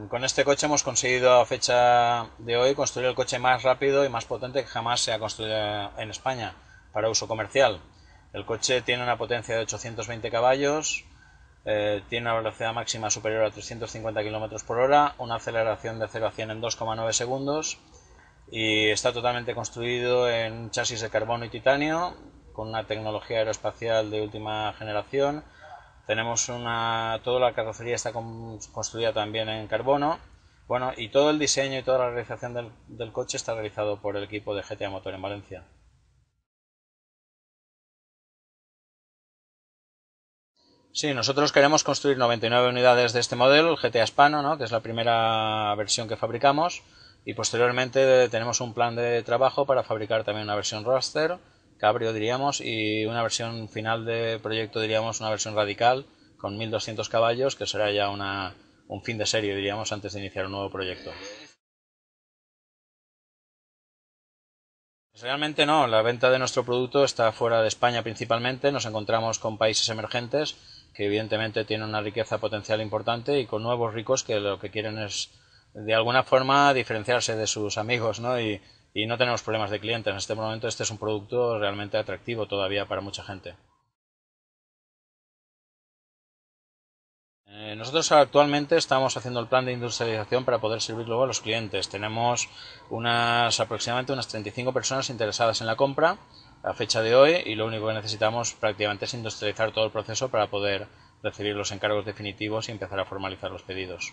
Con este coche hemos conseguido a fecha de hoy construir el coche más rápido y más potente que jamás se ha construido en España para uso comercial. El coche tiene una potencia de 820 caballos, tiene una velocidad máxima superior a 350 km por hora, una aceleración de 0 a 100 en 2,9 segundos y está totalmente construido en un chasis de carbono y titanio con una tecnología aeroespacial de última generación. Toda la carrocería está construida también en carbono. Bueno, y todo el diseño y toda la realización del coche está realizado por el equipo de GTA Motor en Valencia. Sí, nosotros queremos construir 99 unidades de este modelo, el GTA Hispano, ¿no?, que es la primera versión que fabricamos, y posteriormente tenemos un plan de trabajo para fabricar también una versión Roadster, cabrio diríamos, y una versión final de proyecto diríamos, una versión radical con 1200 caballos, que será ya un fin de serie diríamos antes de iniciar un nuevo proyecto. Realmente no, la venta de nuestro producto está fuera de España principalmente, nos encontramos con países emergentes que evidentemente tienen una riqueza potencial importante y con nuevos ricos que lo que quieren es de alguna forma diferenciarse de sus amigos, ¿no? Y no tenemos problemas de clientes. En este momento este es un producto realmente atractivo todavía para mucha gente. Nosotros actualmente estamos haciendo el plan de industrialización para poder servir luego a los clientes. Tenemos aproximadamente unas 35 personas interesadas en la compra a fecha de hoy y lo único que necesitamos prácticamente es industrializar todo el proceso para poder recibir los encargos definitivos y empezar a formalizar los pedidos.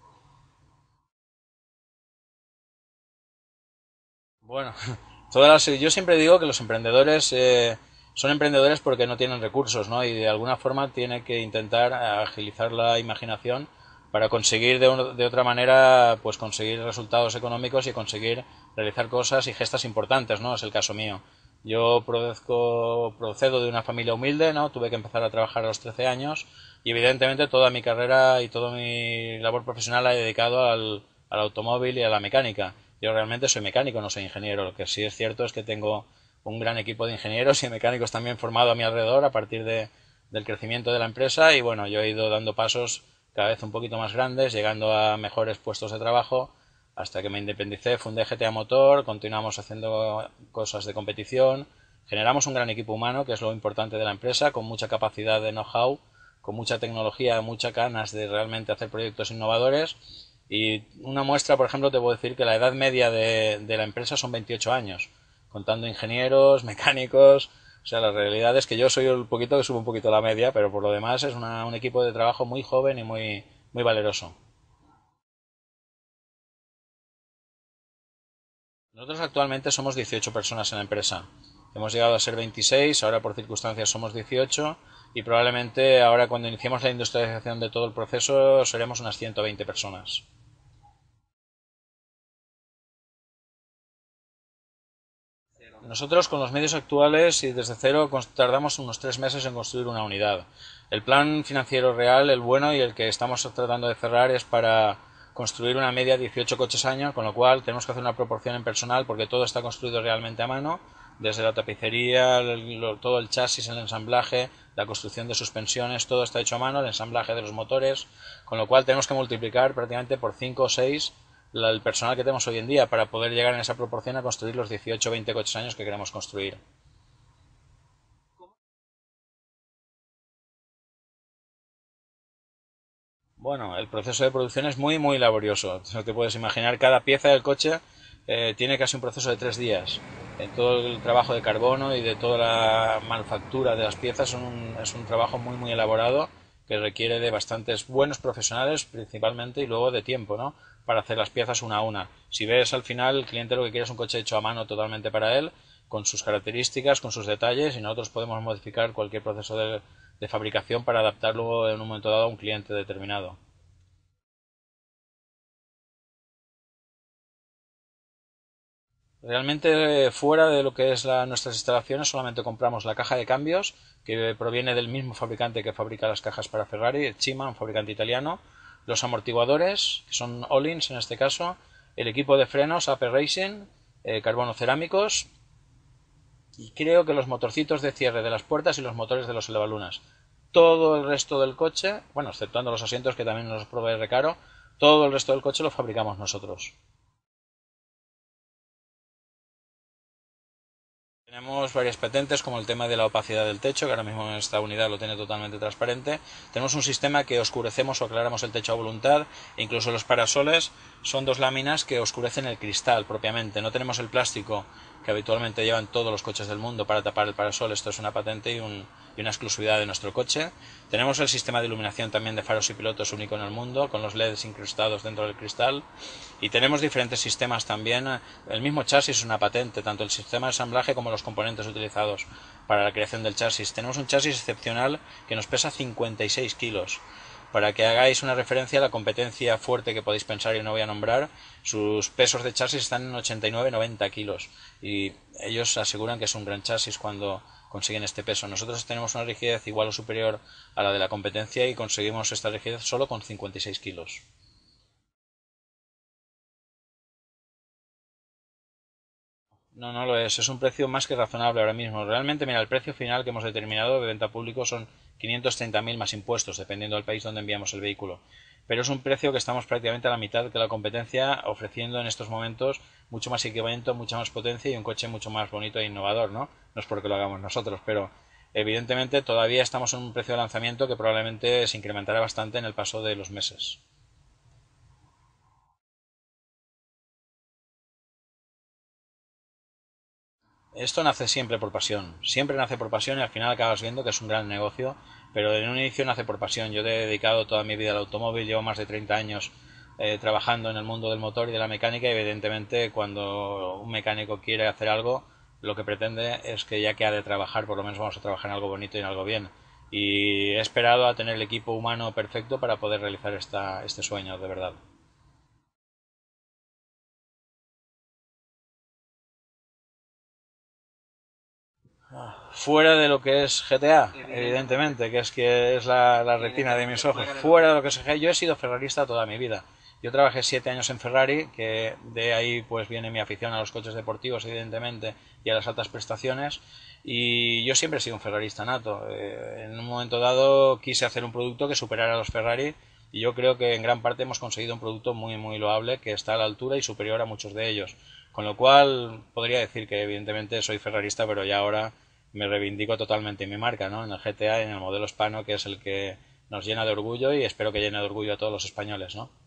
Bueno, yo siempre digo que los emprendedores son emprendedores porque no tienen recursos, ¿no? Y de alguna forma tienen que intentar agilizar la imaginación para conseguir de otra manera, pues conseguir resultados económicos y conseguir realizar cosas y gestas importantes, ¿no? Es el caso mío. Yo procedo de una familia humilde, ¿no? Tuve que empezar a trabajar a los 13 años y evidentemente toda mi carrera y toda mi labor profesional la he dedicado al automóvil y a la mecánica. Yo realmente soy mecánico, no soy ingeniero. Lo que sí es cierto es que tengo un gran equipo de ingenieros y mecánicos también formado a mi alrededor a partir del crecimiento de la empresa y bueno, yo he ido dando pasos cada vez un poquito más grandes, llegando a mejores puestos de trabajo hasta que me independicé, fundé GTA Motor, continuamos haciendo cosas de competición, generamos un gran equipo humano, que es lo importante de la empresa, con mucha capacidad de know-how, con mucha tecnología, muchas ganas de realmente hacer proyectos innovadores. Y una muestra, por ejemplo, te puedo decir que la edad media de la empresa son 28 años, contando ingenieros, mecánicos. O sea, la realidad es que yo soy el poquito que subo un poquito la media, pero por lo demás es un equipo de trabajo muy joven y muy valeroso. Nosotros actualmente somos 18 personas en la empresa. Hemos llegado a ser 26, ahora por circunstancias somos 18 y probablemente ahora cuando iniciemos la industrialización de todo el proceso seremos unas 120 personas. Nosotros con los medios actuales y desde cero tardamos unos 3 meses en construir una unidad. El plan financiero real, el bueno y el que estamos tratando de cerrar es para construir una media de 18 coches año, con lo cual tenemos que hacer una proporción en personal porque todo está construido realmente a mano, desde la tapicería, todo el chasis, el ensamblaje, la construcción de suspensiones, todo está hecho a mano, el ensamblaje de los motores, con lo cual tenemos que multiplicar prácticamente por 5 o 6 el personal que tenemos hoy en día para poder llegar en esa proporción a construir los 18 o 20 coches años que queremos construir. Bueno, el proceso de producción es muy laborioso. No te puedes imaginar, cada pieza del coche tiene casi un proceso de 3 días. Todo el trabajo de carbono y de toda la manufactura de las piezas es un trabajo muy elaborado que requiere de bastantes buenos profesionales principalmente y luego de tiempo, ¿no? Para hacer las piezas una a una. Si ves al final, el cliente lo que quiere es un coche hecho a mano totalmente para él, con sus características, con sus detalles, y nosotros podemos modificar cualquier proceso de fabricación para adaptarlo en un momento dado a un cliente determinado. Realmente fuera de lo que es nuestras instalaciones solamente compramos la caja de cambios que proviene del mismo fabricante que fabrica las cajas para Ferrari, Cima, un fabricante italiano, los amortiguadores, que son Öhlins en este caso, el equipo de frenos AP Racing, carbono cerámicos y creo que los motorcitos de cierre de las puertas y los motores de los elevalunas. Todo el resto del coche, bueno, exceptuando los asientos que también nos provee Recaro, Todo el resto del coche lo fabricamos nosotros. Tenemos varias patentes, como el tema de la opacidad del techo, que ahora mismo en esta unidad lo tiene totalmente transparente. Tenemos un sistema que oscurecemos o aclaramos el techo a voluntad. Incluso los parasoles son dos láminas que oscurecen el cristal propiamente. No tenemos el plástico que habitualmente llevan todos los coches del mundo para tapar el parasol. Esto es una patente y una exclusividad de nuestro coche. Tenemos el sistema de iluminación también de faros y pilotos único en el mundo, con los LEDs incrustados dentro del cristal. Y tenemos diferentes sistemas también. El mismo chasis es una patente, tanto el sistema de ensamblaje como los componentes utilizados para la creación del chasis. Tenemos un chasis excepcional que nos pesa 56 kilos. Para que hagáis una referencia a la competencia fuerte que podéis pensar y no voy a nombrar, sus pesos de chasis están en 89-90 kilos y ellos aseguran que es un gran chasis cuando consiguen este peso. Nosotros tenemos una rigidez igual o superior a la de la competencia y conseguimos esta rigidez solo con 56 kilos. No, no lo es. Es un precio más que razonable ahora mismo. Realmente, mira, el precio final que hemos determinado de venta público son 530.000 más impuestos, dependiendo del país donde enviamos el vehículo. Pero es un precio que estamos prácticamente a la mitad que la competencia, ofreciendo en estos momentos mucho más equipamiento, mucha más potencia y un coche mucho más bonito e innovador, ¿no? No es porque lo hagamos nosotros, pero evidentemente todavía estamos en un precio de lanzamiento que probablemente se incrementará bastante en el paso de los meses. Esto nace siempre nace por pasión y al final acabas viendo que es un gran negocio, pero en un inicio nace por pasión. Yo he dedicado toda mi vida al automóvil, llevo más de 30 años trabajando en el mundo del motor y de la mecánica y evidentemente cuando un mecánico quiere hacer algo, lo que pretende es que ya que ha de trabajar, por lo menos vamos a trabajar en algo bonito y en algo bien. Y he esperado a tener el equipo humano perfecto para poder realizar este sueño, de verdad. Fuera de lo que es GTA, evidentemente, que es la retina de mis ojos. Fuera de lo que es GTA, yo he sido ferrarista toda mi vida. Yo trabajé 7 años en Ferrari, que de ahí pues viene mi afición a los coches deportivos, evidentemente, y a las altas prestaciones. Y yo siempre he sido un ferrarista nato. En un momento dado quise hacer un producto que superara a los Ferrari y yo creo que en gran parte hemos conseguido un producto muy muy loable que está a la altura y superior a muchos de ellos. Con lo cual podría decir que evidentemente soy ferrarista, pero ya ahora me reivindico totalmente en mi marca, ¿no? En el GTA y en el modelo hispano, que es el que nos llena de orgullo y espero que llene de orgullo a todos los españoles, ¿no?